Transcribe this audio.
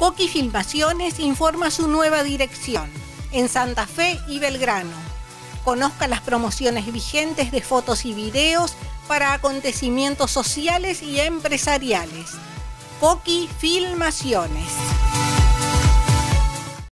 Coqui Filmaciones informa su nueva dirección en Santa Fe y Belgrano. Conozca las promociones vigentes de fotos y videos para acontecimientos sociales y empresariales. Coqui Filmaciones.